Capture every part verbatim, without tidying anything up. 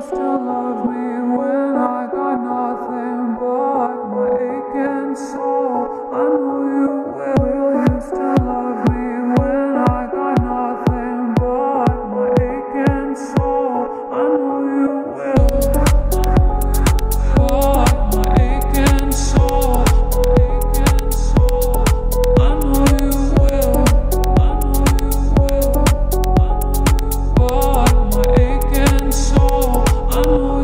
you still love me when I got nothing but my aching soul? I know you will. Will you still love me when I got nothing but my aching soul? I know you will. But my aching soul, aching soul. I know you will. I know you will. But my aching soul, I know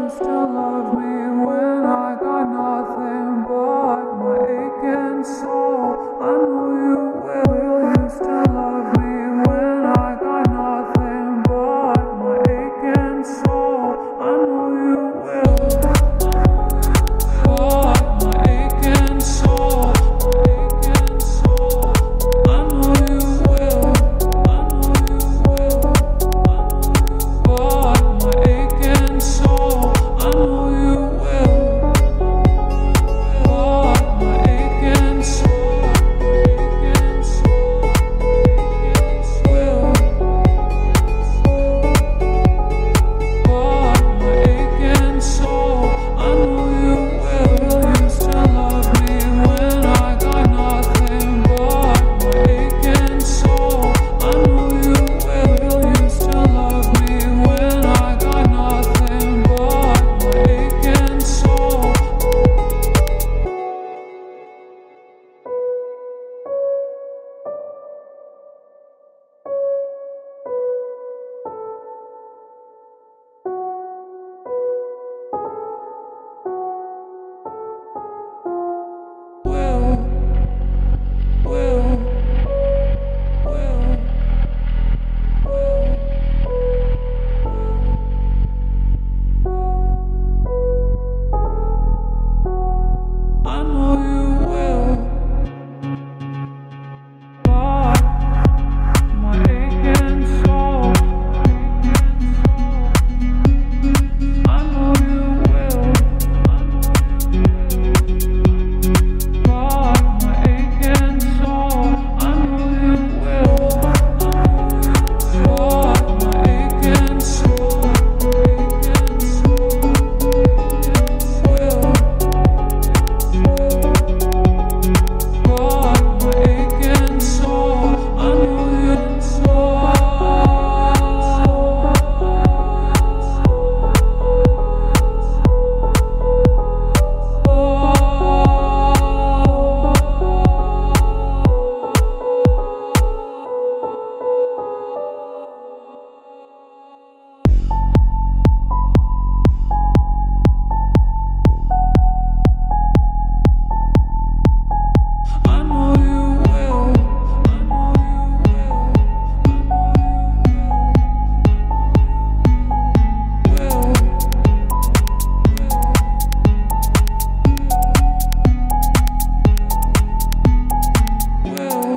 you still love me when I got nothing but my aching soul? I know you will. Will you still love me when I got nothing but my aching soul? I know you will. But my aching soul, aching soul. I know you will. I know you will. But my aching soul, I know you will. But my aching soul, aching soul, will. But my aching soul, I know you will. Will you still love me when I got nothing but my aching soul? I know you will. Will you still love me when I got nothing but my aching soul? Will, will, will, will, I know you will. But my aching soul, I know you will. But my aching soul, I know you will. But my aching soul, aching soul, will. But my aching soul, I know you soul. I know you will. I know you will. Will. Will.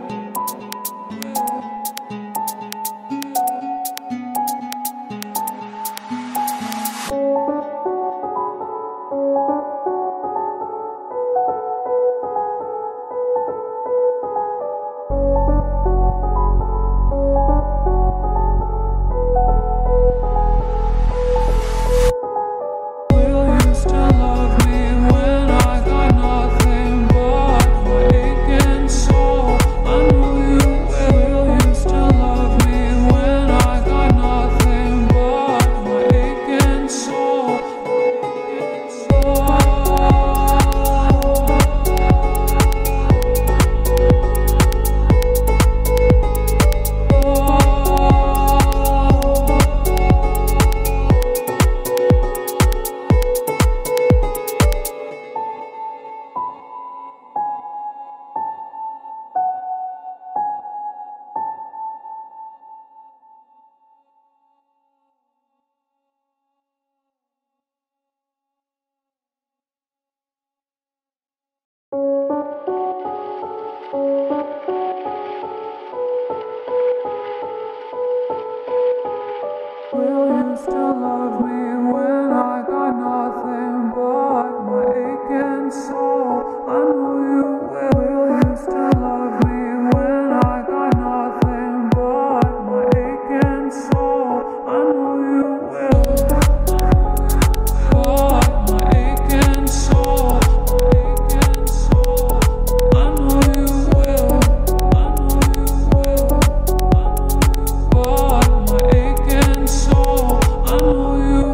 Will you still love me when I got nothing but my aching soul? I know you will. Will you still love me when I got nothing but my aching soul? Will you still love me when I got nothing but my aching soul? I know you will. Will you still love me when I got nothing but my aching soul? I know you will. But my aching soul, aching soul, I know you will. I know you will. But my aching soul, I know you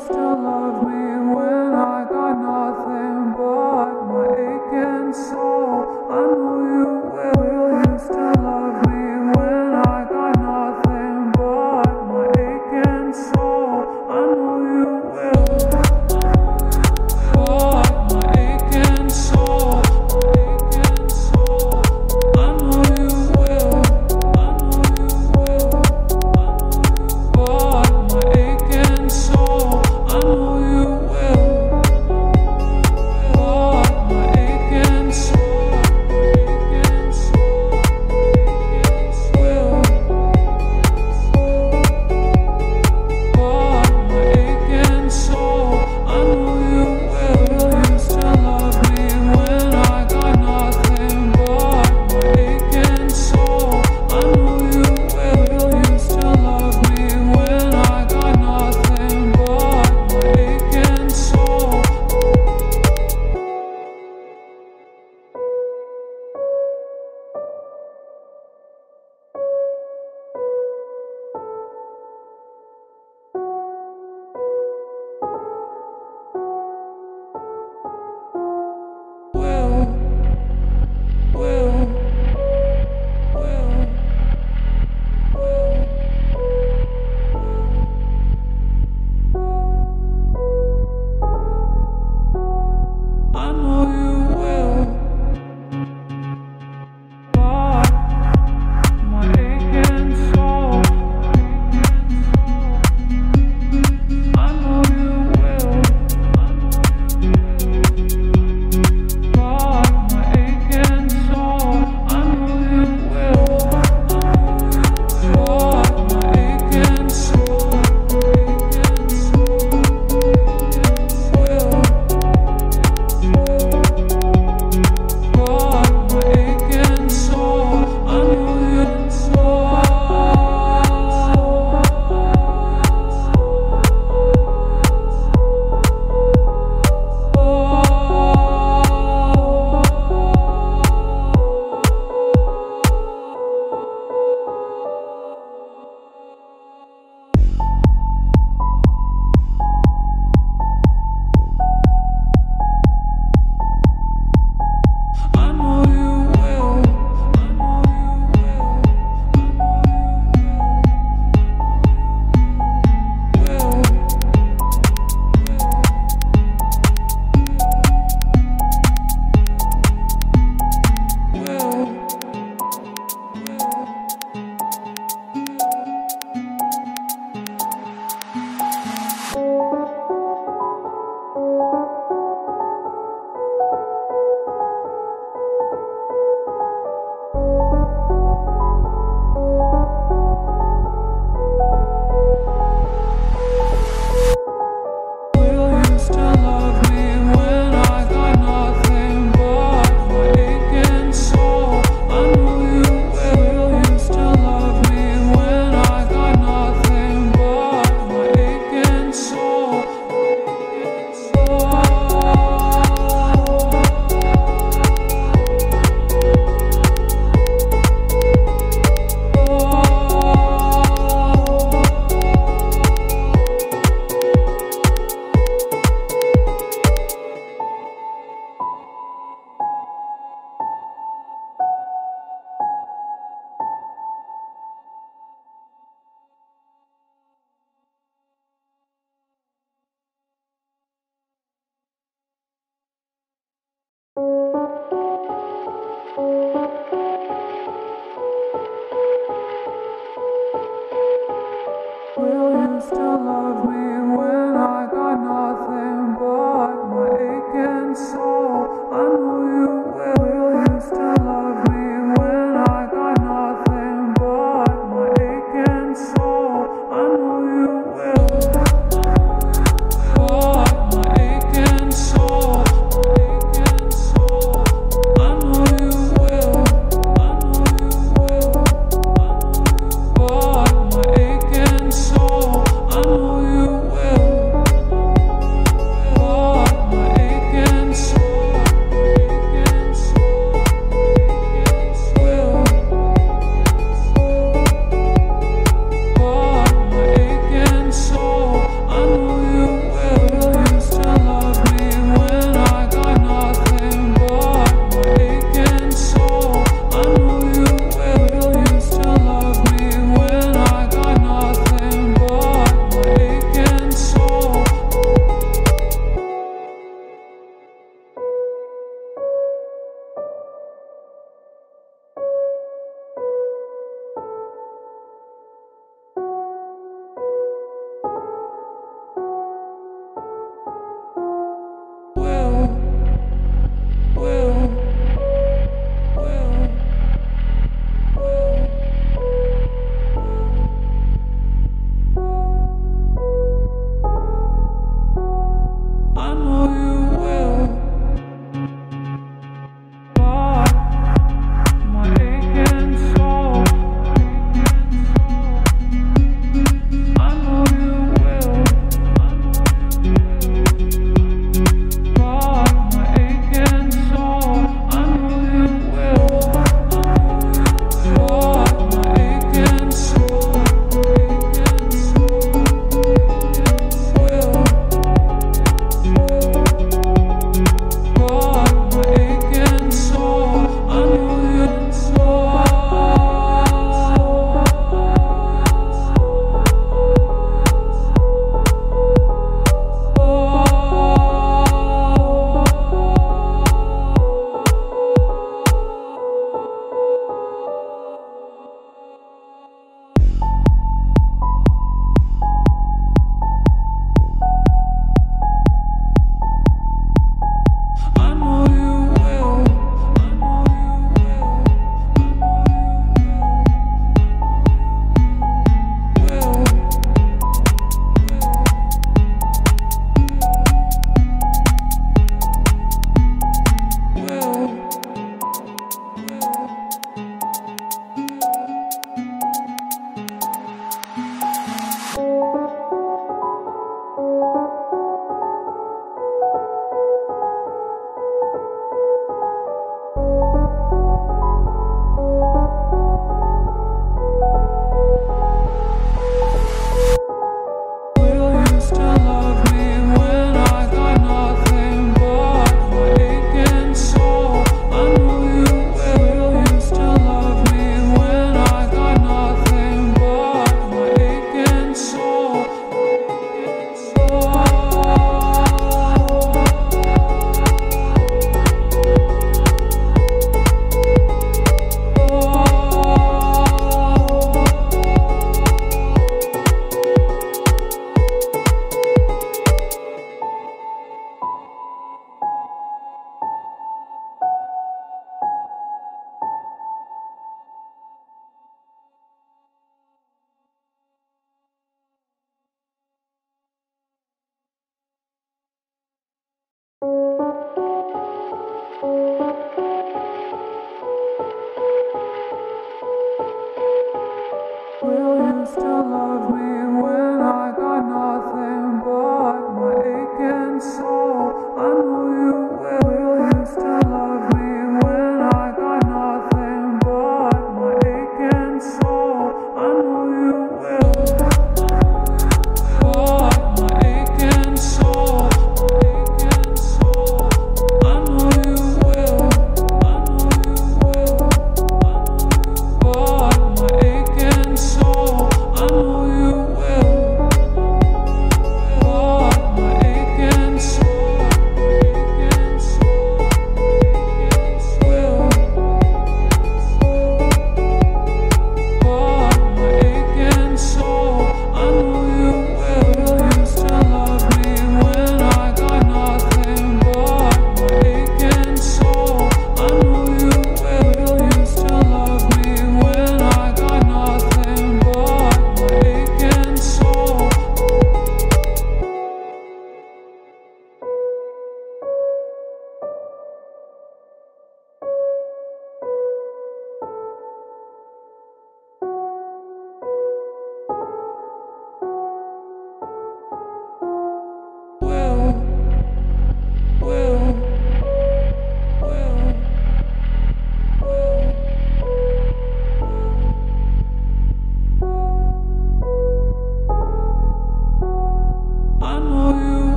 still love me when I got nothing but my aching soul? I know you will. Will you still love me when I got nothing but my aching soul? I know you will. But my aching soul, aching soul. I know you will. I know you will. But my aching soul, I know you will. But my aching soul.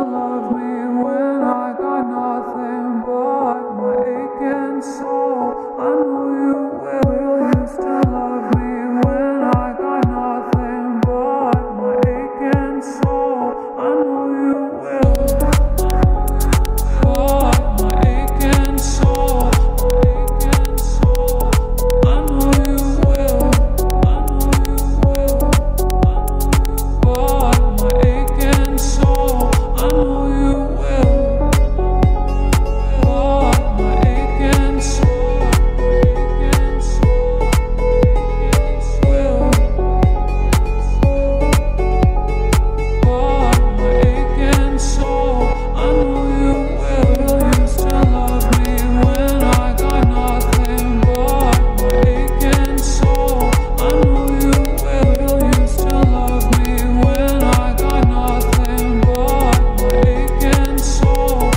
love me when I got nothing but my aching soul. I know you will. Will you still love me when I got nothing but my aching soul? I know you will. But my aching soul, aching soul. I know you will. I know you will. But my aching soul, I know you will. But my aching soul, aching soul, will. But my aching soul, I know you will. Will you still love me when I got nothing but my aching soul? I know you will. Will you still love me when I got nothing but my aching soul?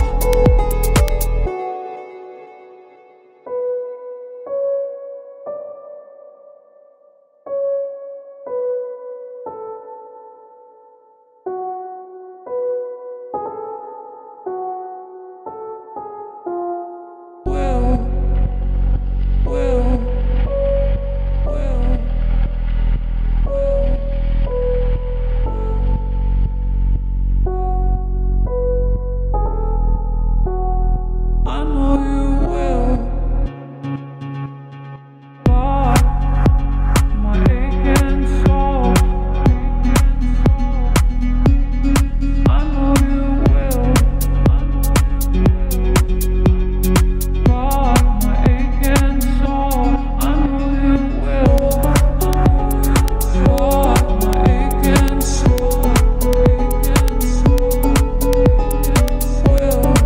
Will, will, will, will, I know you will. But my aching soul, I know you will. But my aching soul, I know you will. But my aching soul, aching soul, will.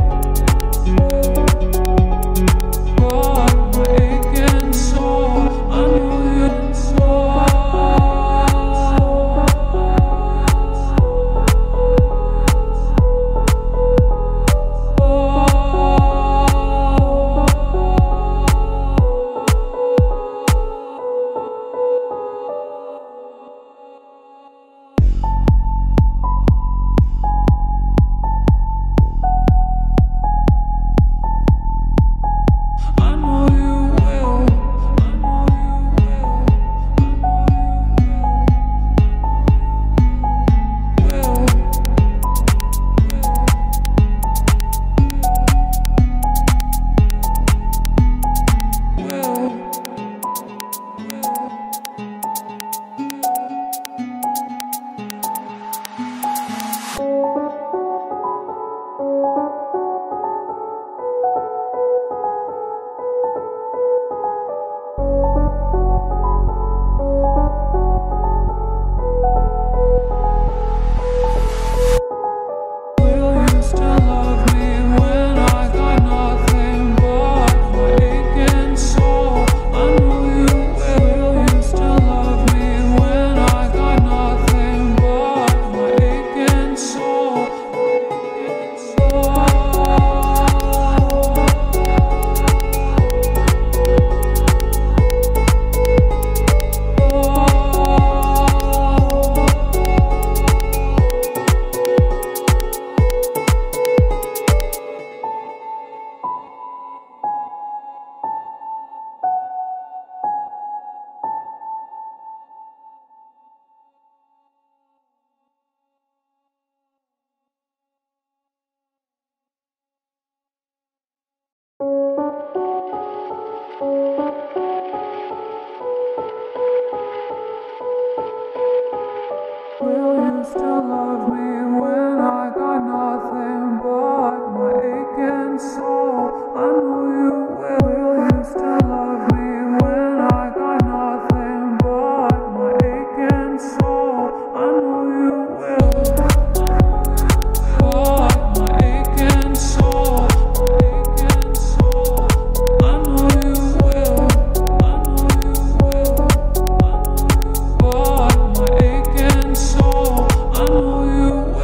But my aching soul, I know you soul. I know you will. I know you will. I know you will. Will. Will. Will you still love me when I got nothing but my aching soul? I know you will. Will you still love me when I got nothing but my aching soul? Will you still love me when I got nothing but my aching soul? I know you will. Will you still love me when I got nothing but my aching soul? I know you will. But my aching soul, aching soul, I know you will. I know you will. But my aching soul, I know you will.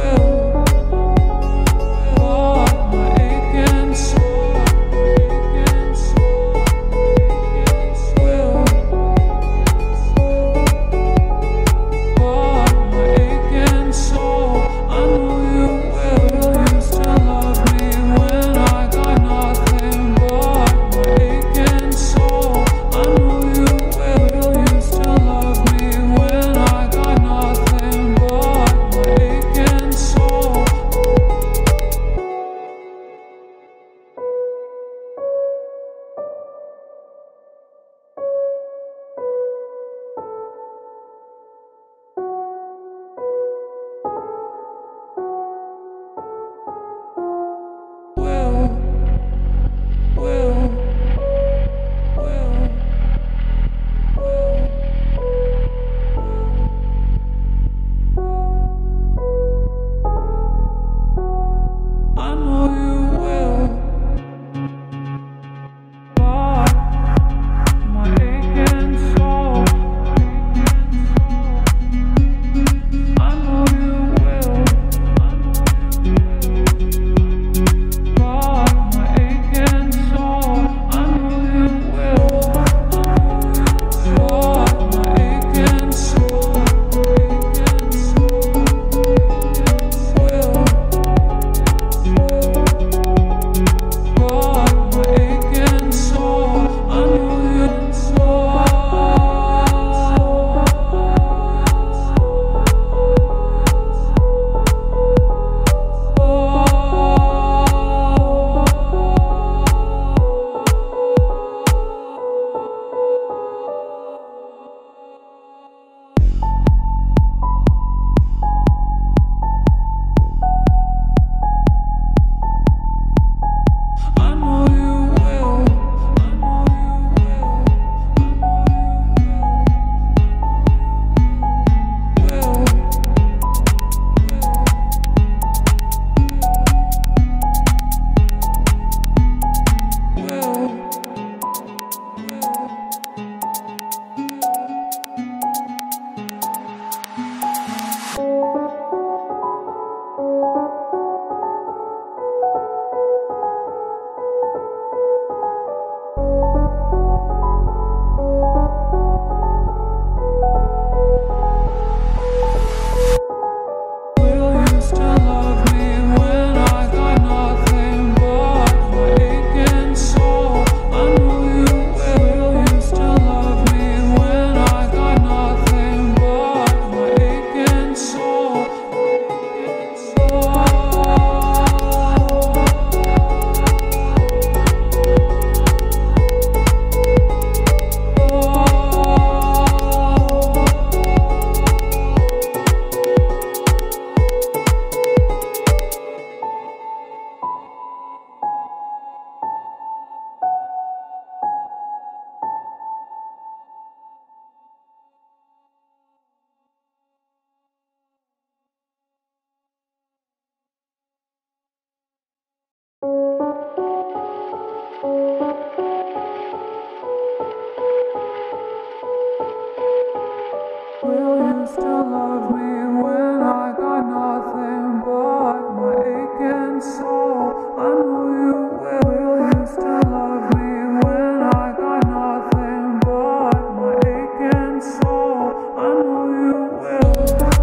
you still love me when I got nothing but my aching soul? I know you will. Will you still love me when I got nothing but my aching soul? I know you will.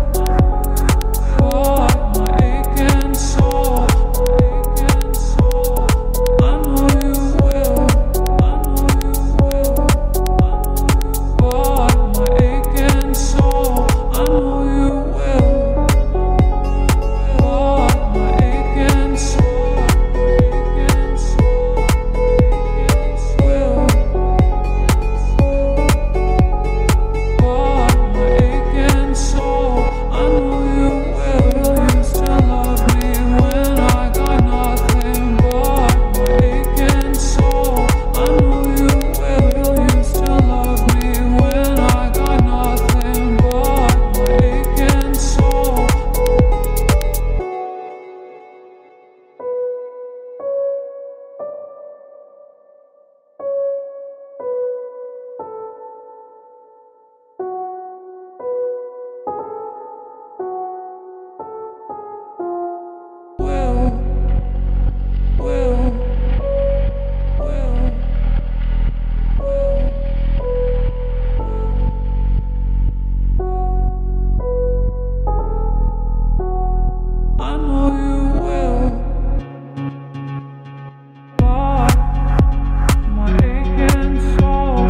But my aching soul, aching soul. I know you will. I know you will. But my aching soul, I know you will. But my aching soul, aching soul, will. But my aching soul, I know you will. Will you still love me when I got nothing but my aching soul? I know you will. Will you still love me when I got nothing but my aching soul? Will, will, will, will, I know you will. But my aching soul,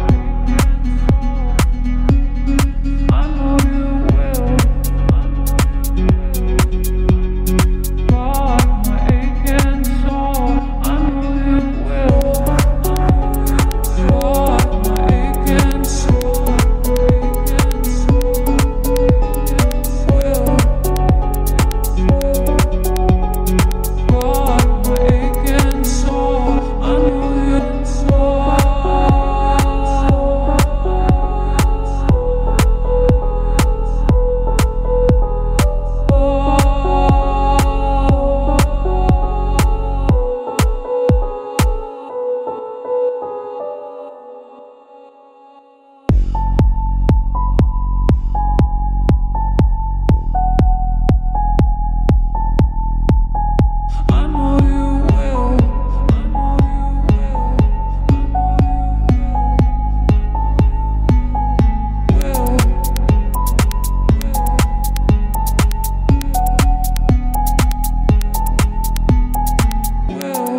I know you will. But my aching soul, I know you will. But my aching soul, aching soul, will. But my aching soul, I know you I know you will. I know you will. Will. Will.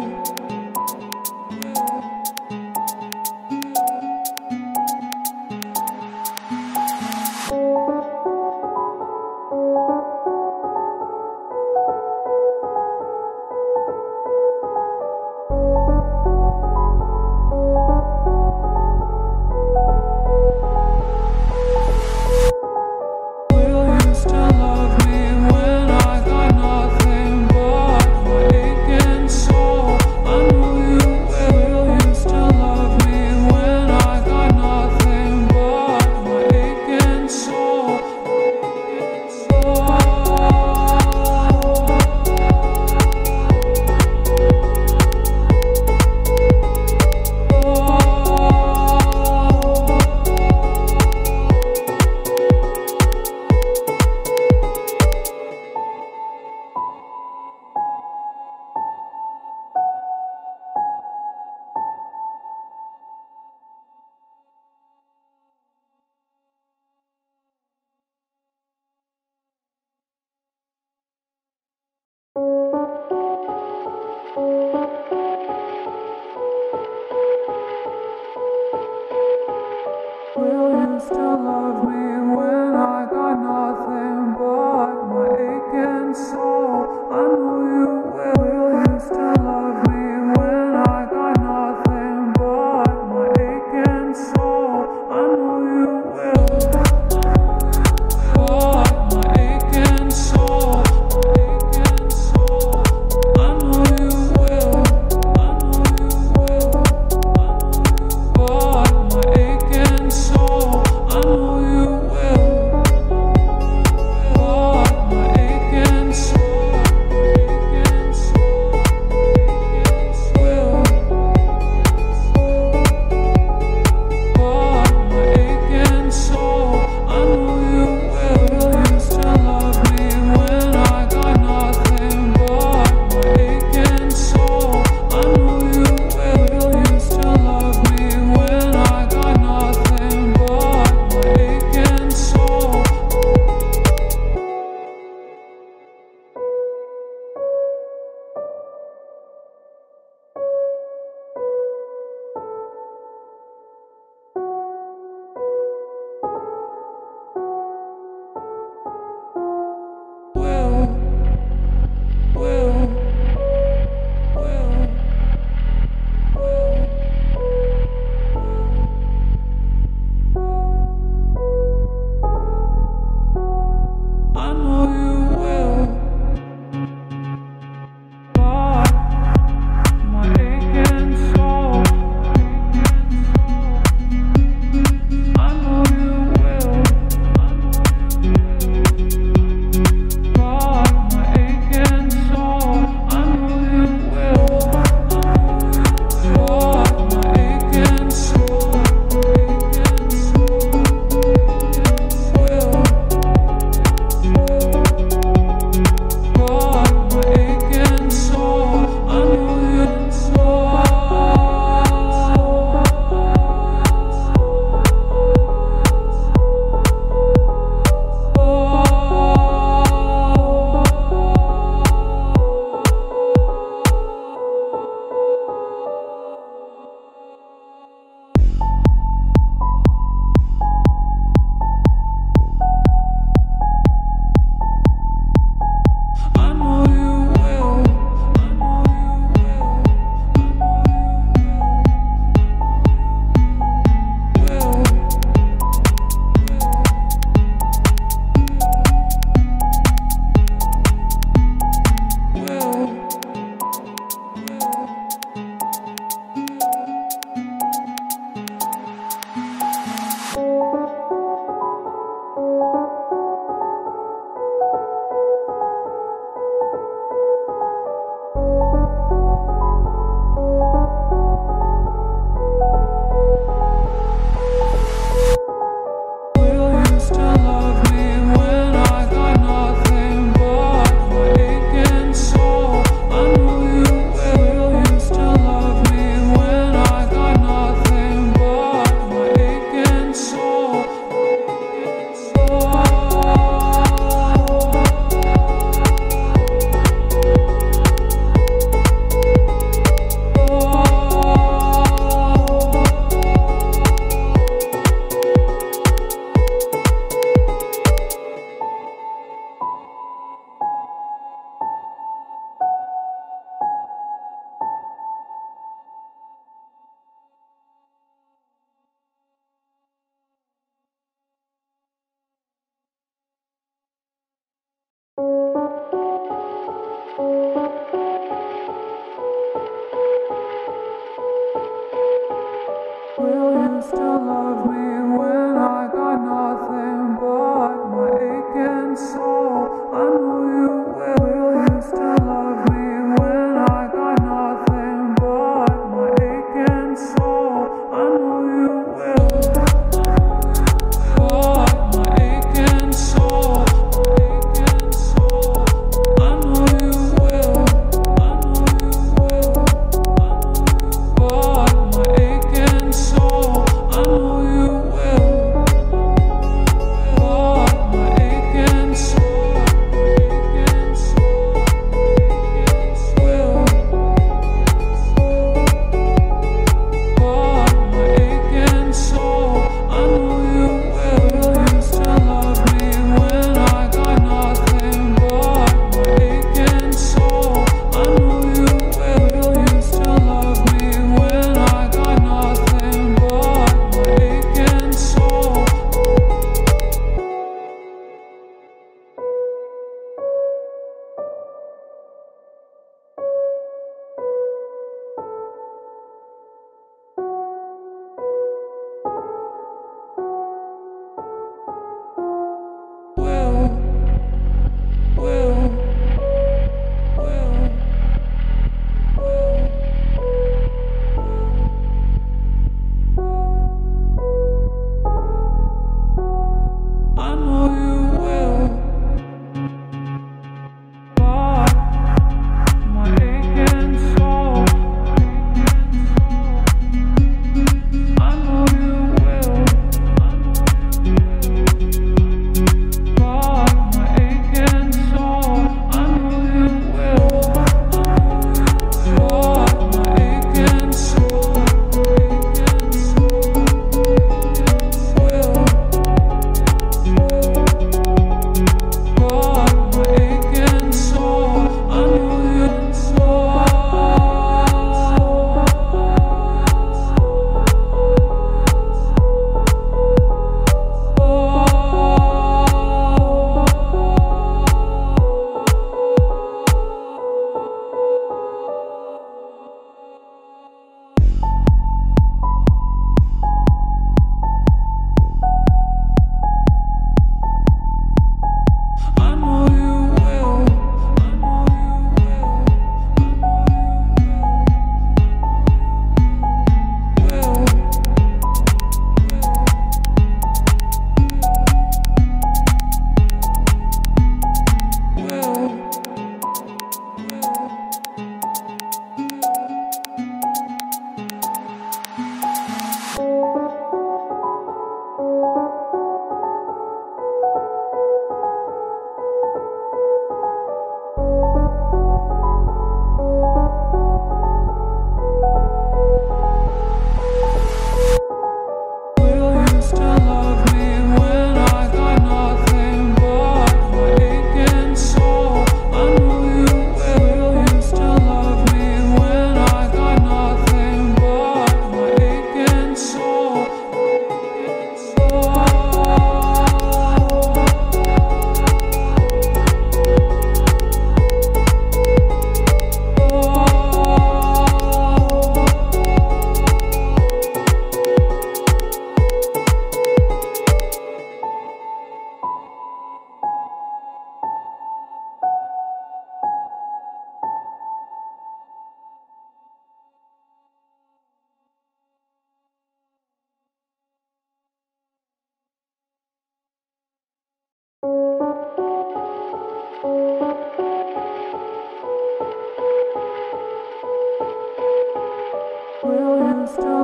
Will you still love me when I got nothing but my aching soul? I know you will. Will you still love me when I got nothing but my aching soul? Will you still love me when I got nothing but my aching soul? I know you will. Will you still love me when I got nothing but my aching soul? I know you will. But my aching soul, aching soul, I know you will. I know you will. But my aching soul, I know you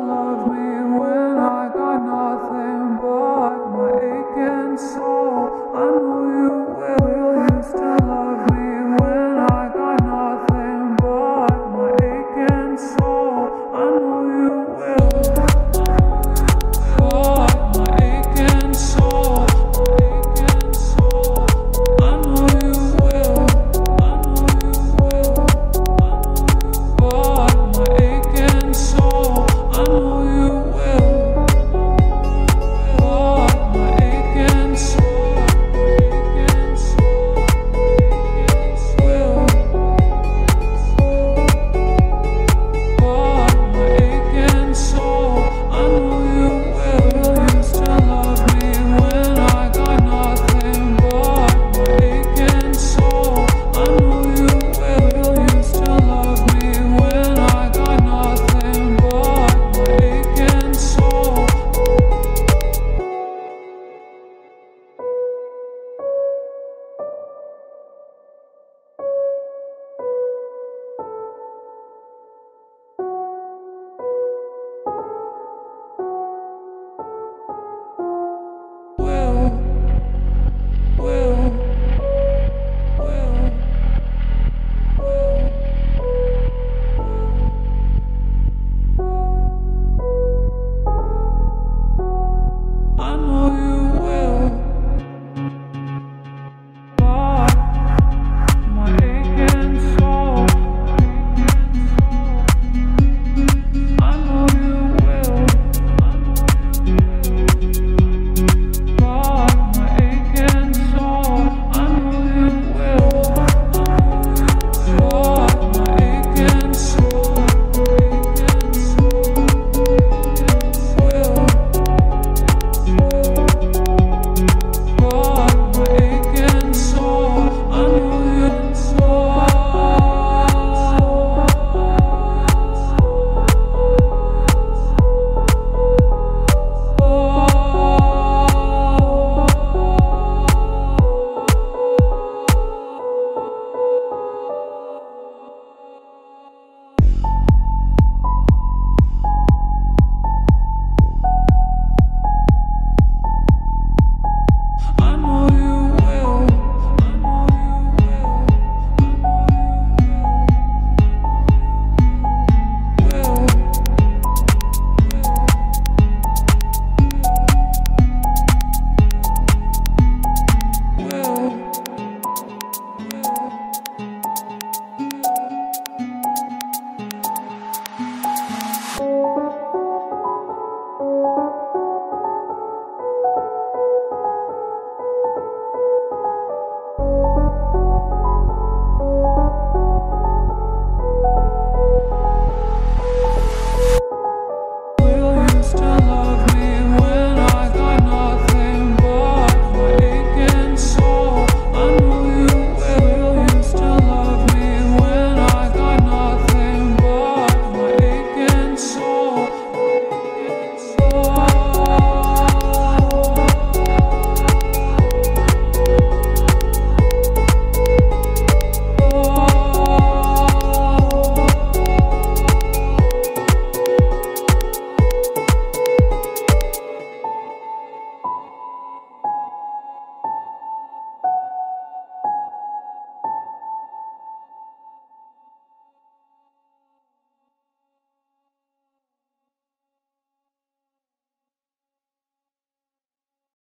love me